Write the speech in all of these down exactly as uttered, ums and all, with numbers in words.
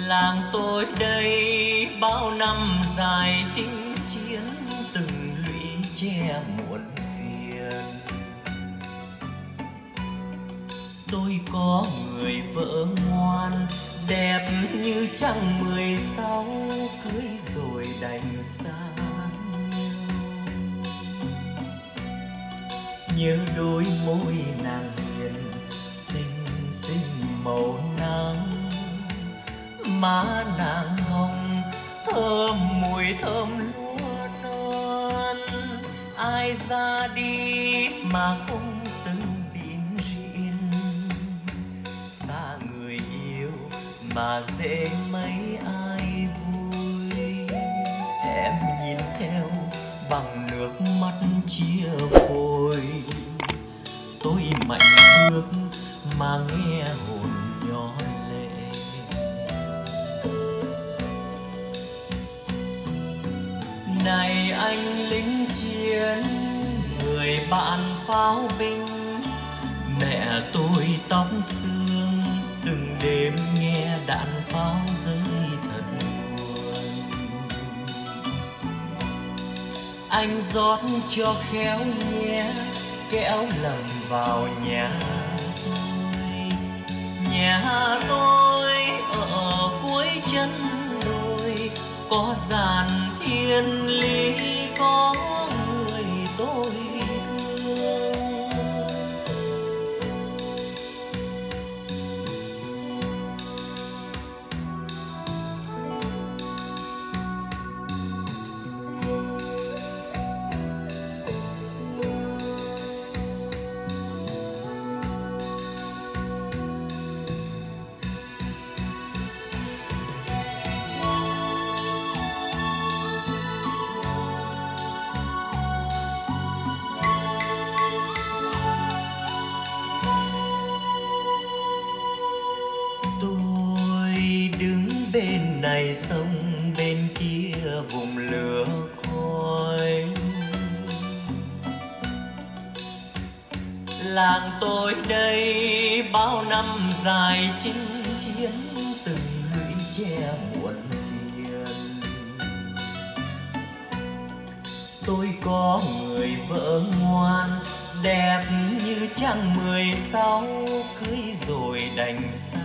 Làng tôi đây bao năm dài chinh chiến, từng lũy che muộn phiền. Tôi có người vợ ngoan, đẹp như trăng mười sáu, cưới rồi đành xa nhau. Nhớ đôi môi nàng hiền, xinh xinh màu nắng, má nàng hồng thơm mùi thơm lúa non. Ai ra đi mà không từng bỉn rỉn, xa người yêu mà dễ mấy ai vui. Em nhìn theo bằng nước mắt chia phôi, tôi mạnh bước mà nghe hồn nhỏ lệ. Này anh lính chiến, người bạn pháo binh, mẹ tôi tóc xương, từng đêm nghe đạn pháo rơi thật buồn. Anh rót cho khéo nhé, kẻo lầm vào nhà tôi. Nhà tôi ở cuối chân đồi, có giàn thiên lý, có người tôi thương. Bên này sông bên kia vùng lửa khói. Làng tôi đây bao năm dài chinh chiến, từng lũy che muộn phiền. Tôi có người vợ ngoan, đẹp như trăng mười sáu, cưới rồi đành xa.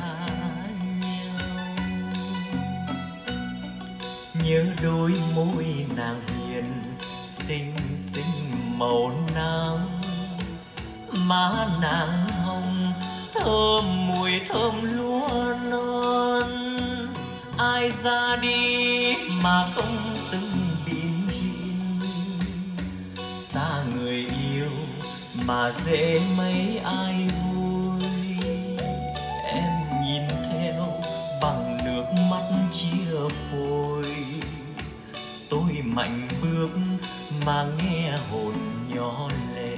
Nhớ đôi môi nàng hiền, xinh xinh màu nắng, má nàng hồng thơm mùi thơm lúa non. Ai ra đi mà không từng bỉn rỉn, xa người yêu mà dễ mấy ai vui. Em nhìn theo bằng nước mắt chia phôi, tôi mạnh bước mà nghe hồn nhỏ lệ.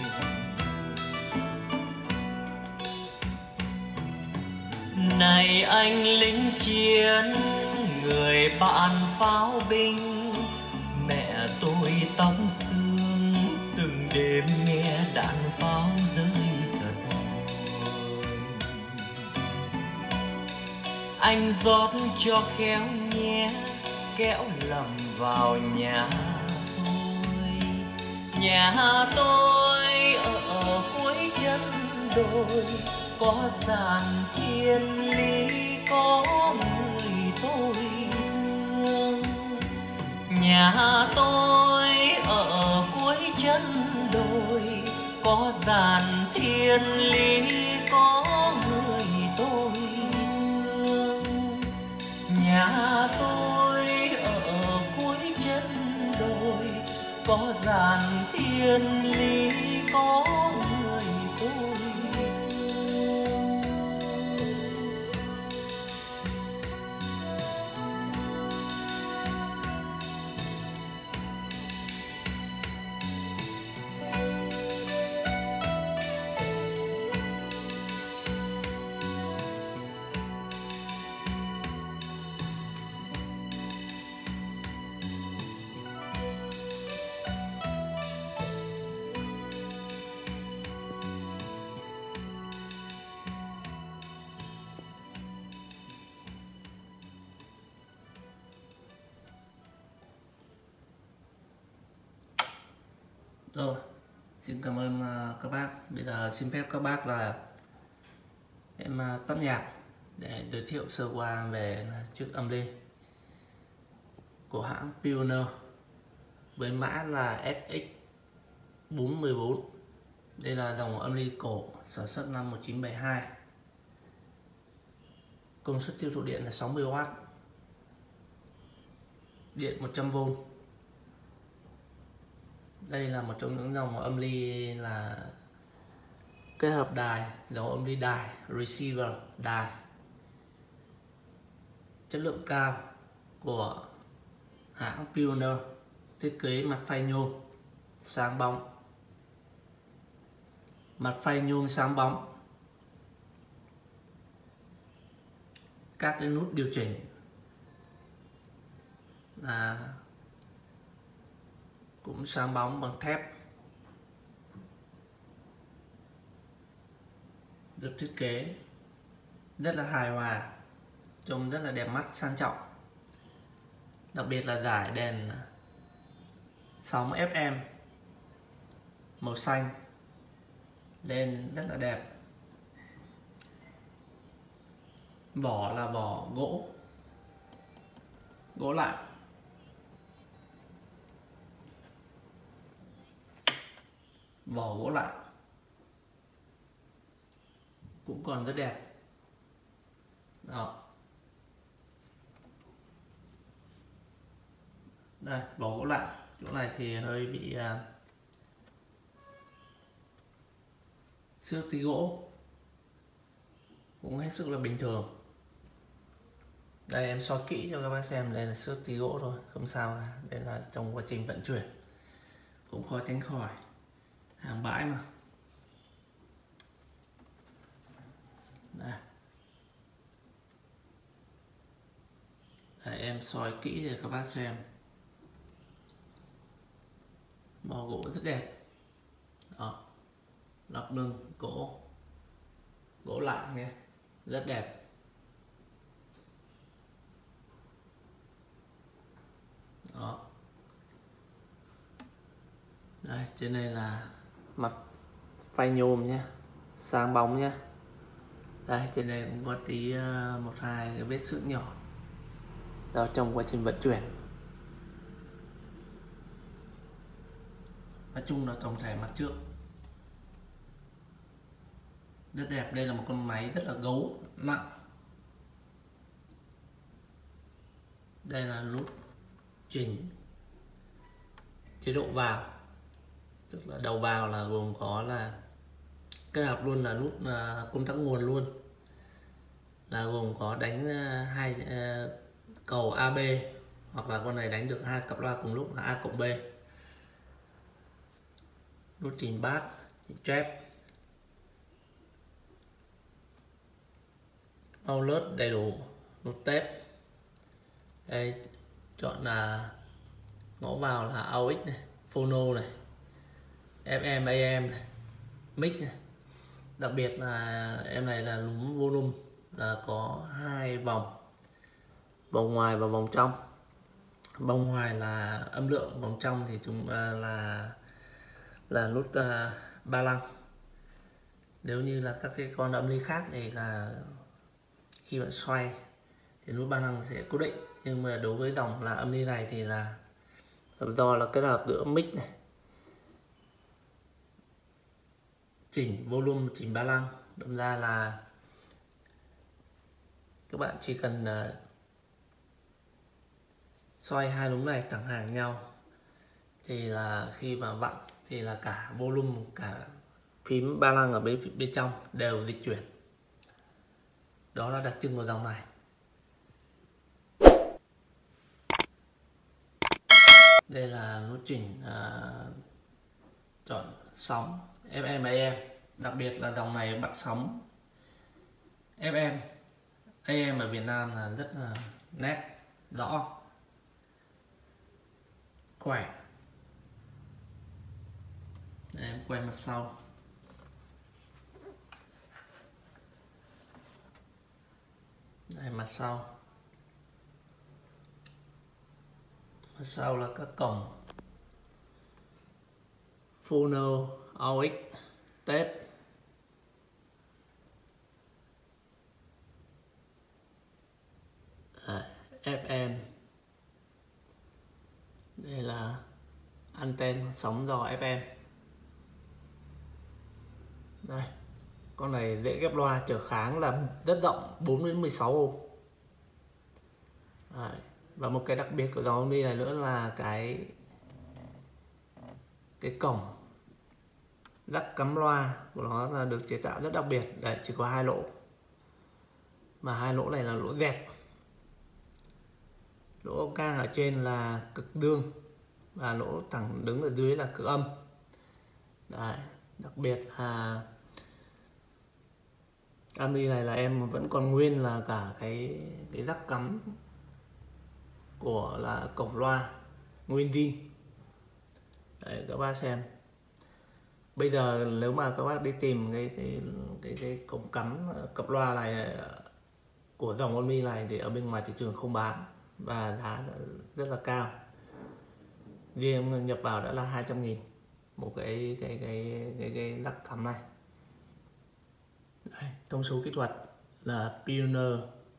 Này anh lính chiến, người bạn pháo binh, mẹ tôi tóc xương, từng đêm nghe đạn pháo rơi thật buồn. Anh rót cho khéo nhé, kẻo lầm vào nhà tôi. Nhà tôi ở cuối chân đồi, có giàn thiên lý, có người tôi thương. Nhà tôi ở cuối chân đồi, có giàn thiên lý, có người tôi thương. Nhà tôi ở cuối chân đồi, có giàn thiên lý, có người tôi thương. Rồi, xin cảm ơn uh, các bác. Bây giờ xin phép các bác là em uh, tắt nhạc để giới thiệu sơ qua về chiếc âm ly của hãng Pioneer với mã là S X bốn một bốn. Đây là dòng âm ly cổ sản xuất năm một nghìn chín trăm bảy mươi hai. Công suất tiêu thụ điện là sáu mươi oát, điện một trăm vôn. Đây là một trong những dòng âm ly là kết hợp đài, dòng âm ly đài, receiver, đài chất lượng cao của hãng Pioneer, thiết kế mặt phay nhôm sáng bóng, mặt phay nhôm sáng bóng, các cái nút điều chỉnh là cũng sáng bóng bằng thép, được thiết kế rất là hài hòa, trông rất là đẹp mắt, sang trọng. Đặc biệt là dải đèn sóng ép em màu xanh lên rất là đẹp. Vỏ là vỏ gỗ gỗ lạng, vỏ gỗ lạng cũng còn rất đẹp. Đó, đây vỏ gỗ lạng, chỗ này thì hơi bị uh, xước tí gỗ, cũng hết sức là bình thường. Đây em soi kỹ cho các bác xem, đây là xước tí gỗ thôi, không sao cả. Đây là trong quá trình vận chuyển cũng khó tránh khỏi, hàng bãi mà. Đây. Đây, em soi kỹ để các bác xem, màu gỗ rất đẹp. Đó, lọc lưng gỗ gỗ lạng nhé, rất đẹp. Đó, đây trên đây là mặt phay nhôm nhé, sáng bóng nhé. Đây trên đây cũng có tí uh, một hai cái vết sữa nhỏ đó trong quá trình vận chuyển. Nói chung là tổng thể mặt trước rất đẹp. Đây là một con máy rất là gấu nặng. Đây là nút chỉnh chế độ vào, tức là đầu vào là gồm có là kết hợp luôn là nút uh, công tắc nguồn luôn, là gồm có đánh uh, hai uh, cầu a bê, hoặc là con này đánh được hai cặp loa cùng lúc là A cộng B. Nút chỉnh bass, trap, outlet đầy đủ, nút tép. Đây chọn là ngõ vào là a u ích này, phono này, ép em, a em này, mic này. Đặc biệt là em này là núm volume, là có hai vòng, vòng ngoài và vòng trong. Vòng ngoài là âm lượng, vòng trong thì chúng uh, là là nút uh, ba lăng. Nếu như là các cái con âm ly khác thì là khi bạn xoay thì nút ba lăng sẽ cố định, nhưng mà đối với dòng là âm ly này thì là do là kết hợp giữa mic này, chỉnh volume, chỉnh ba lăng. Đâm ra là các bạn chỉ cần uh, xoay hai núm này thẳng hàng nhau thì là khi mà vặn thì là cả volume, cả phím ba lăng ở bên bên trong đều dịch chuyển. Đó là đặc trưng của dòng này. Đây là nút chỉnh uh, chọn sóng ép em, a em. Đặc biệt là dòng này bắt sóng ép em, a em ở Việt Nam là rất là nét, rõ, khỏe. Đây, em quay mặt sau. Đây mặt sau. Mặt sau là các cổng Phono a ích tép. À, ép em. Đây là anten sóng dò ép em. Đây, con này dễ ghép loa, trở kháng là rất rộng, bốn đến mười sáu ôm. Đấy. Và một cái đặc biệt của dòng Omni này nữa là cái cái cổng jack cắm loa của nó là được chế tạo rất đặc biệt. Đấy, chỉ có hai lỗ, mà hai lỗ này là lỗ dẹt. Lỗ cang ở trên là cực dương và lỗ thẳng đứng ở dưới là cực âm. Đấy, đặc biệt là Omni này là em vẫn còn nguyên là cả cái cái jack cắm của là cổng loa nguyên zin. Đấy, các bác xem. Bây giờ nếu mà các bác đi tìm cái cái cái, cái cổng cắm cặp loa này của dòng Omni này thì ở bên ngoài thị trường không bán và giá rất là cao. Riêng nhập vào đã là hai trăm nghìn một cái cái cái cái cái jack cắm này. Đây, thông số kỹ thuật là Pioneer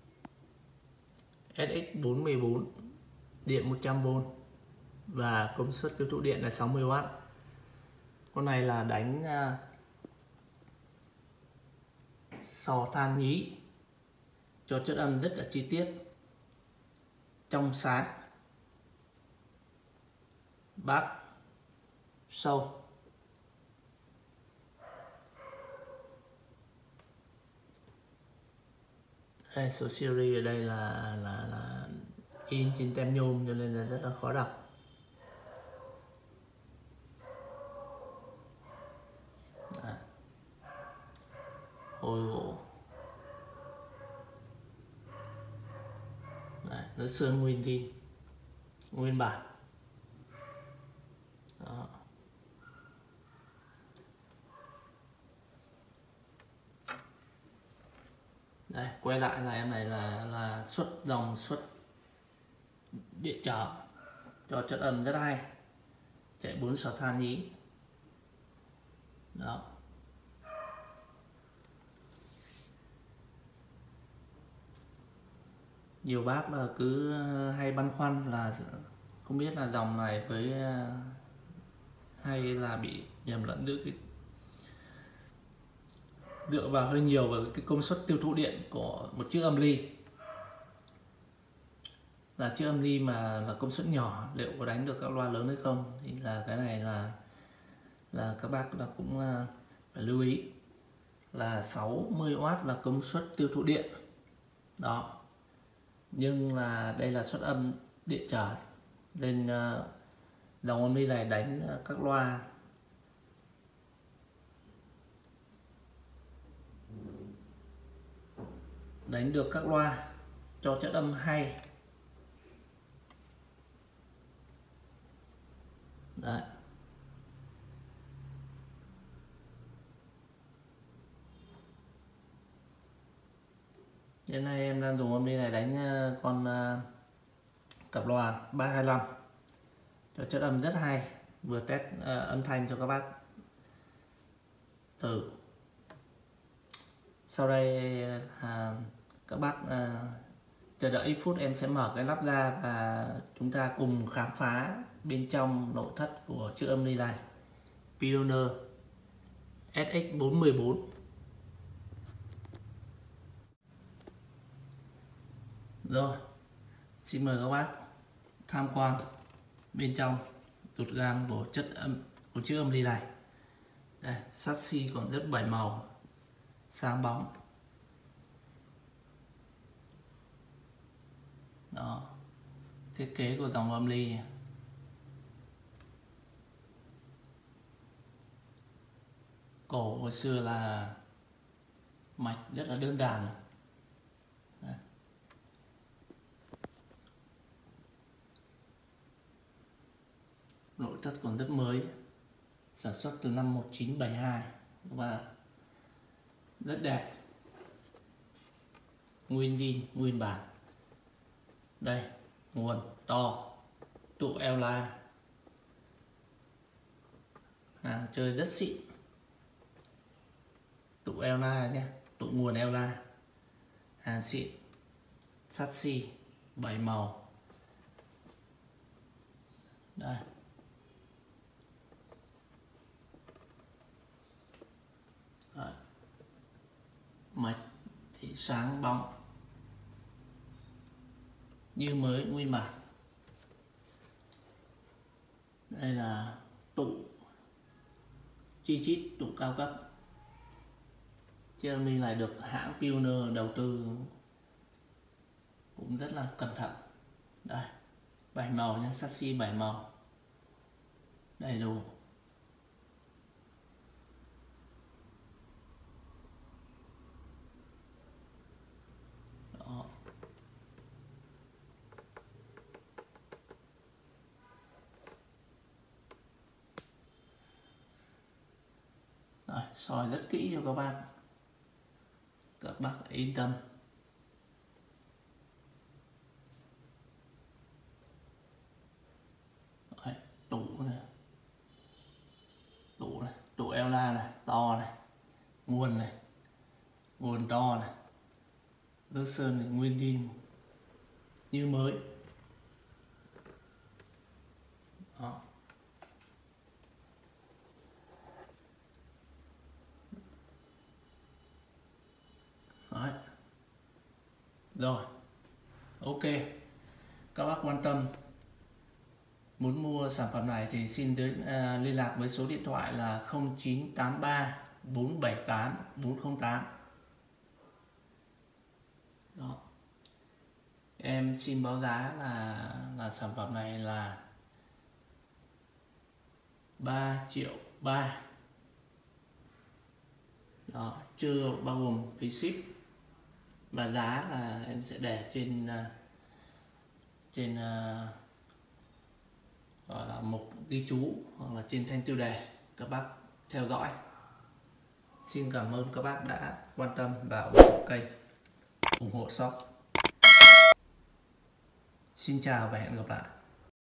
ét ích bốn một bốn, điện một trăm vôn và công suất tiêu thụ điện là sáu mươi oát. Con này là đánh uh, sò than nhí, cho chất âm rất là chi tiết, trong sáng, bát, sâu. Đây, số series ở đây là là là in trên tem nhôm cho nên là rất là khó đọc. Đấy. Hồi gỗ. Đấy, nó sơn nguyên zin, nguyên bản. Đó. Đây, quay lại là em này là là xuất dòng xuất điện trở cho chất âm rất hay, chạy bốn sò than nhí. Đó. Nhiều bác là cứ hay băn khoăn là không biết là dòng này với hay là bị nhầm lẫn giữa cái dựa vào hơi nhiều vào cái công suất tiêu thụ điện của một chiếc âm ly. Là chiếc âm ly mà là công suất nhỏ liệu có đánh được các loa lớn hay không, thì là cái này là là các bác là cũng phải lưu ý là sáu mươi oát là công suất tiêu thụ điện. Đó. Nhưng là đây là suất âm điện trở nên uh, dòng âm ly này đánh các loa đánh được các loa cho chất âm hay. Đấy. Hiện nay em đang dùng âm ly này đánh con uh, cặp loa ba hai lăm cho chất âm rất hay, vừa test uh, âm thanh cho các bác thử. Sau đây uh, các bác uh, chờ đợi ít phút, em sẽ mở cái nắp ra và chúng ta cùng khám phá bên trong nội thất của chiếc âm ly này, Pioneer ét ích bốn một bốn. Rồi, xin mời các bác tham quan bên trong ruột gan của chất âm của chiếc âm ly này. Đây, sắt xi còn rất bảy màu, sáng bóng. Đó, thiết kế của dòng âm ly. Cổ hồi xưa là mạch rất là đơn giản. Đấy. Nội thất còn rất mới, sản xuất từ năm một nghìn chín trăm bảy mươi hai và rất đẹp, nguyên zin, nguyên bản. Đây, nguồn to, tụ eo la hàng chơi rất xịn, tụ Ella nhé, tụ nguồn Ella, hàng xịn, sắt xi bảy màu. Đây, đấy. Mạch thì sáng bóng như mới nguyên bản. Đây là tụ chi chít, tụ cao cấp. Chiếc ly này được hãng Pioneer đầu tư cũng rất là cẩn thận. Đây, bảy màu nhé, sắt xi bảy màu đầy đủ. Đó. Rồi, soi rất kỹ cho các bác, các bác yên tâm. Đấy, tủ này, tủ này, tủ Ella này, to này, nguồn này, nguồn to này, nước sơn này, nguyên zin như mới. Đó. Đấy. Rồi, ok, các bác quan tâm muốn mua sản phẩm này thì xin đến uh, liên lạc với số điện thoại là không chín tám ba bốn bảy tám bốn không tám. Đó. Em xin báo giá là là sản phẩm này là ba triệu ba. Đó, chưa bao gồm phí ship. Và giá là em sẽ để trên uh, trên uh, gọi là mục ghi chú hoặc là trên thanh tiêu đề, các bác theo dõi. Xin cảm ơn các bác đã quan tâm và ủng hộ kênh, ủng hộ shop. Xin chào và hẹn gặp lại.